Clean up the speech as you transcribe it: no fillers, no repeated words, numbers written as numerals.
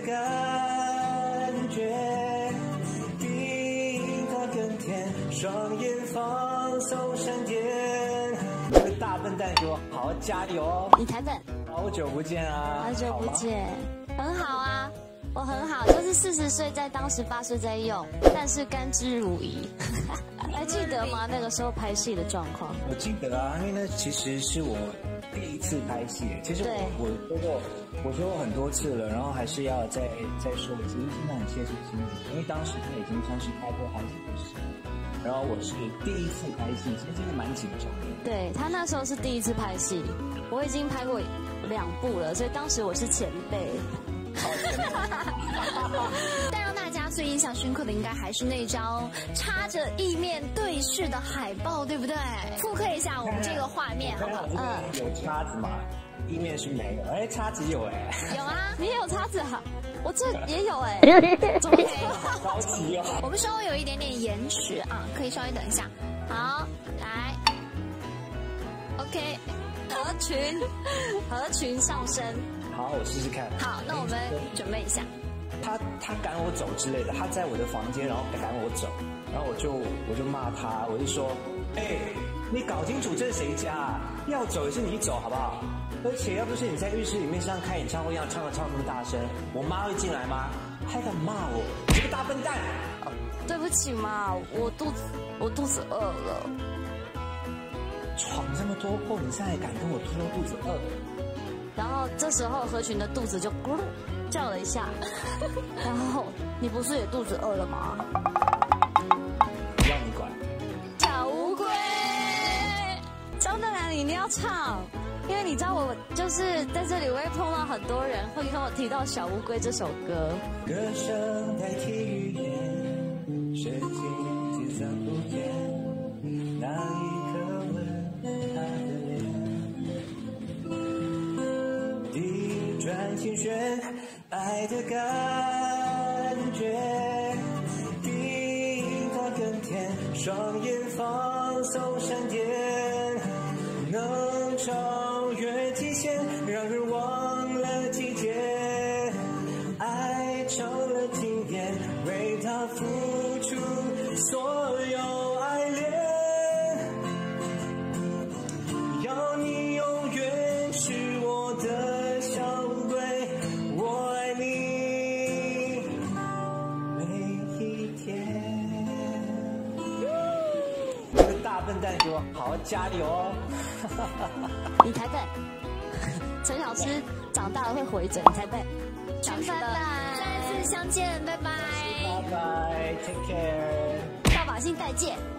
感觉，比它更甜，双眼放送闪电。那个大笨蛋给我好好加油哦！ 你台本， 好久不见啊！ 好久不见，很好啊，我很好，就是40岁在当时8岁在用，但是甘之如饴。还记得吗？那个时候拍戏的状况？ 我记得啊，因为那其实是我第一次拍戏。其实我说过很多次了，然后还是要再说一次，真的很切实心底。因为当时他已经算是拍过好几部戏，然后我是第一次拍戏，其实真的蛮紧张的。 对，他那时候是第一次拍戏，我已经拍过2部了，所以当时我是前辈。 但让大家最印象深刻的应该还是那张插着意面对视的海报，对不对？复刻一下我们这个画面，好不好？ 有叉子嘛？意面是没有，哎，叉子有哎。 有啊， 你也有叉子啊？我这也有哎。 怎么好高级哦！ 我们稍微有一点点延迟啊，可以稍微等一下。好，来 ，OK， 合群上身。 好，我试试看。 好，那我们准备一下。 他赶我走之类的，他在我的房间，然后赶我走，然后我就骂他，我就说，你搞清楚这是谁家啊？要走也是你走好不好？而且要不是你在浴室里面像开演唱会一样唱这么大声，我妈会进来吗？还敢骂我，你这个大笨蛋！ 对不起嘛，我肚子饿了。 闯这么多祸，你现在还敢跟我说肚子饿？ 然后这时候合群的肚子就咕噜叫了一下，然后你不是也肚子饿了吗？ 不要你管。 小乌龟，张德兰，你一定要唱，因为你知道我就是在这里，我会碰到很多人会跟我提到《小乌龟》这首歌。 歌声代替语言，深情计算不变，那一刻吻他的脸。地转天旋，爱的感觉比它更甜，双眼放送闪电，能超越极限，让人忘了季节，爱成了经典，为它付出所有爱恋，要你永远是我的小乌龟，我爱你每一天。那个大笨蛋给我好好加油哦！ 你台本，陈小诗长大了会回嘴，你台本。 拜拜，再次相见，拜拜， 拜拜 ，take care， 大把性再见。